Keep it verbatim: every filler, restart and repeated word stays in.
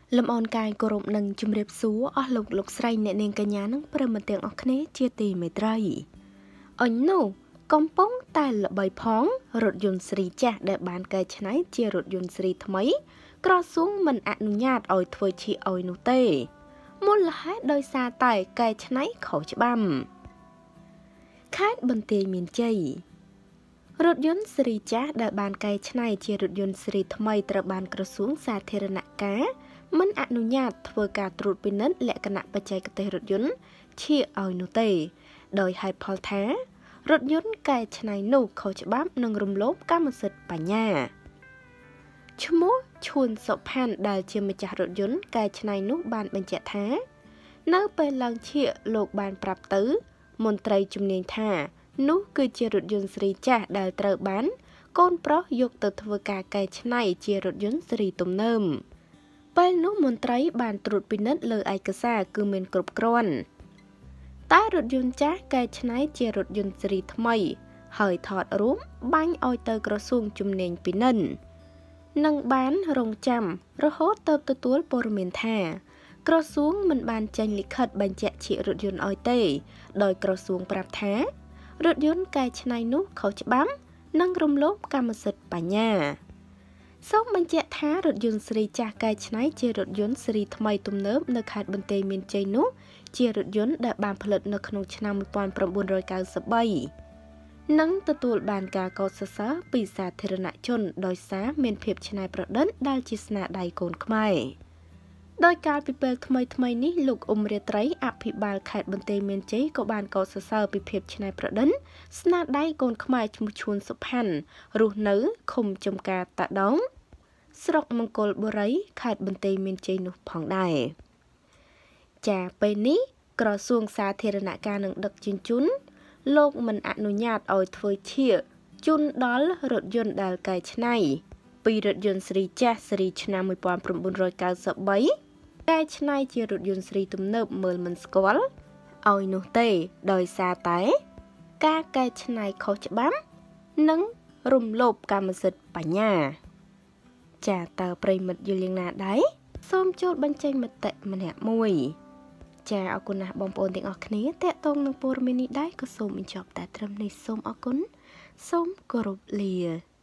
លំអនកាយគោរពនឹងជំរាបសួរអស់លោកលោកស្រីអ្នកនាងកញ្ញានឹងព្រមទាំងអស់គ្នាជាទីមេត្រីអញនោះកំពុងតែល្បីផងរថយន្តស្រីចាស់ដែលបានកែច្នៃជារថយន្តស្រីថ្មីក្រសួងមិនអនុញ្ញាតឲ្យធ្វើជាឲ្យនោះទេមូលហេតុដោយសារតែកែច្នៃខុសច្បាប់ខេត្តបន្ទាយមានជ័យរថយន្តស្រីចាស់ដែលបានកែច្នៃជារថយន្តស្រីថ្មីត្រូវបានក្រសួងសាធារណការមិនអនុញ្ញាតធ្វើការត្រួតពិនិត្យលក្ខណៈបច្ចេកទេសរថយន្តជាឲ្យនោះទេដោយហេតុផលថារថយន្តកែច្នៃនោះខុសច្បាប់និងរំលោភកម្មសិទ្ធិបញ្ញាឈ្មោះឈួនសុផាន់ដែលជាម្ចាស់រថយន្តកែច្នៃនោះបានបញ្ជាក់ថានៅពេលឡើងឈាកលោកបានប្រាប់ទៅមន្ត្រីជំនាញថានោះគឺជារថយន្តស្រីចាស់ដែលត្រូវបានកូនប្រុសយកទៅធ្វើការកែច្នៃជារថយន្តស្រីទំនើបពេលនោះមន្ត្រីបានត្រួតពិនិត្យលើឯកសារគឺមានគ្រប់គ្រាន់តែរថយន្តចាស់កែច្នៃជារថយន្តស្រីថ្មីហើយថតរូបបាញ់ឲ្យទៅក្រសួងជំនាញពិនិត្យនឹងបានរងចាំរហូតទៅទទួលព័ត៌មានថាក្រសួងមិនបានចេញលិខិតបញ្ជាក់ជារថយន្តឲ្យទេដោយក្រសួងប្រាប់ថារថយន្តកែច្នៃនោះខុសច្បាប់និងរំលោភកម្មសិទ្ធិបញ្ញាសូមបញ្ជាក់ថារថយន្តស្រីចាស់កែច្នៃជារថយន្តស្រីថ្មីទំនើបនៅខេត្តបន្ទាយមានជ័យនោះជារថយន្តដែលបានផលិតនៅក្នុងឆ្នាំmột nghìn chín trăm chín mươi baនិងទទួលបានការកោតសរសើរពីសាធារណជនដោយសារមានភាពច្នៃប្រឌិតដែលជាស្នាដៃកូនខ្មែរដោយកាលពីពេលថ្មីថ្មីនេះលោកអ៊ុំរាត្រីអភិបាលខេត្តបន្ទាយមានជ័យក៏បានកោតសរសើរពីភាពច្នៃប្រឌិតស្នាដៃកូនខ្មែរឈ្មោះឈួនសុផាន់រស់នៅឃុំចំការតាដងស្រុកមង្គលបុរីខេត្តបន្ទាយមានជ័យនោះផងដែរចាពេលនេះក្រសួងសាធារណការនិងដឹកជញ្ជូនលោកមិនអនុញ្ញាតឲ្យធ្វើឈាកជូនដល់រថយន្តដែលកែច្នៃពីរថយន្តស្រីចាស់ស្រីឆ្នាំmột nghìn chín trăm chín mươi baកែច្នៃជារថយន្តស្រីទំនើបមើលមិនស្គាល់ឲ្យនោះទេដោយសារតែការកែច្នៃខុសច្បាប់និងរំលោភកម្មសិទ្ធិបញ្ញាចាតើប្រិមិត្តយល់យ៉ាងណាដែរសូមចូលបញ្ចេញមតិម្នាក់មួយចាអរគុណណាស់បងប្អូនទាំងអស់គ្នាតេតងនឹងព័ត៌មាននេះដែរក៏សូមបញ្ចប់តែត្រឹមនេះសូមអរគុណសូមគោរពលា